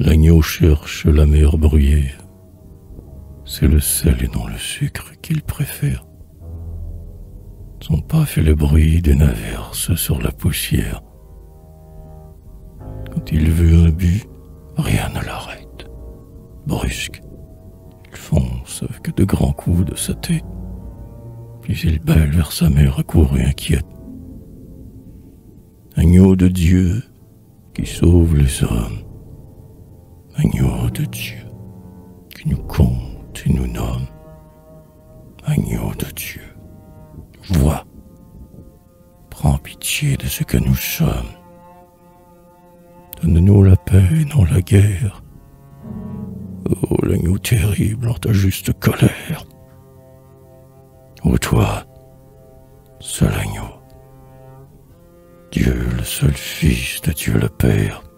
L'agneau cherche la mer brouillée. C'est le sel et non le sucre qu'il préfère. Son pas fait le bruit d'une averse sur la poussière. Quand il veut un but, rien ne l'arrête. Brusque, il fonce avec de grands coups de sa tête. Puis il bêle vers sa mère accourue inquiète. Agneau de Dieu qui sauve les hommes. Agneau de Dieu qui nous compte et nous nomme. Agneau de Dieu, vois, prends pitié de ce que nous sommes. Donne-nous la paix et non la guerre. Oh, l'agneau terrible en ta juste colère. Ô toi, seul agneau, Dieu le seul Fils de Dieu le Père,